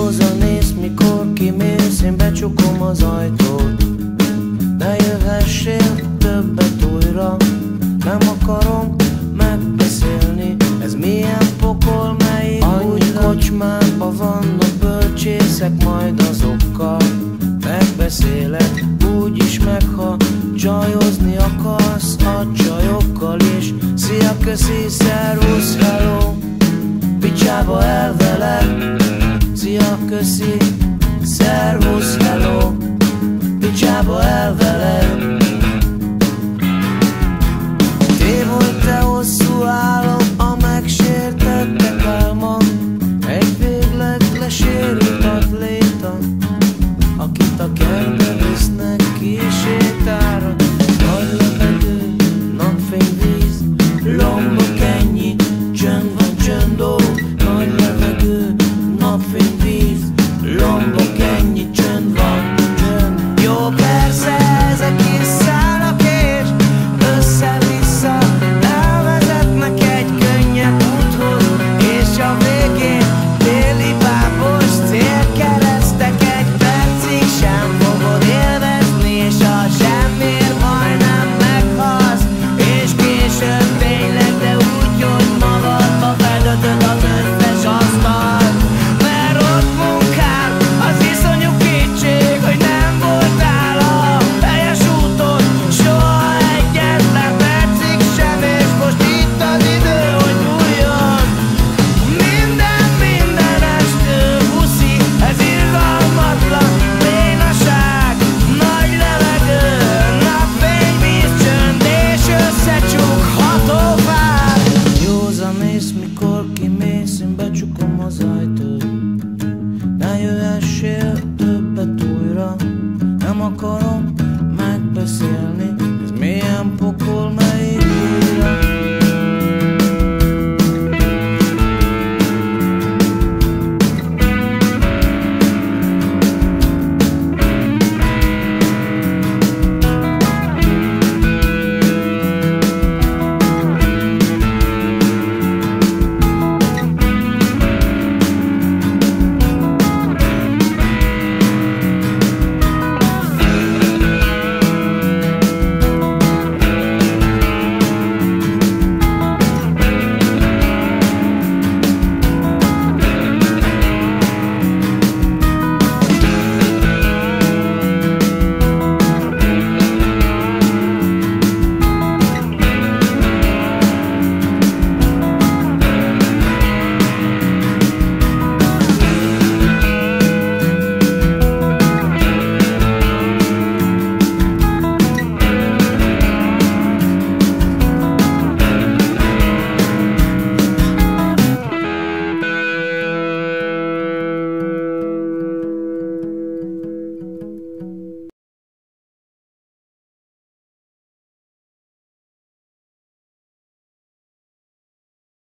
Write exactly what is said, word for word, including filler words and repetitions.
Józanész, mikor kimész, én becsukom az ajtót. Ne jöhessél többet újra, nem akarom megbeszélni. Ez milyen pokol, melyik annyi kocsmában vannak bölcsészek, majd azokkal megbeszélek. Úgyis meg, ha csajozni akarsz a csajokkal is. Szia, köszi, szervusz, hello, picsába elveled. Szia, köszi, szervusz, hello, picsába elveled. Tévolt-e hosszú álom, a megsértettek álma, egy végleg lesérült atléta, akit a kertbe visznek ki sétára. Nagy levegő, napfény, víz, lombok, ennyi, csönd van, csönd, ó. Nagy levegő, napfény, víz, lombok, ennyi, csönd van, csönd. Jó, persze ezek is szállnak és össze-vissza elvezetnek egy könnyebb úthoz, és a végén déli bábos célkeresztek. Egy percig sem fogod élvezni, és a semmiért majdnem meghalsz, és később tényleg, de úgy, hogy magadba bedötöd az összes asztalt. Mert ott munkál az iszonyú kétség, hogy nem voltál a helyes úton soha egyetlen percig sem, és most itt az idő, hogy múljon minden, minden estő buszi. Ez irgalmatlan bénaság, nagy levegő, napfény, víz, csönd és összecsukható fák. Józanész, mikor kimész, én becsukom az ajtót. Ne jöhessél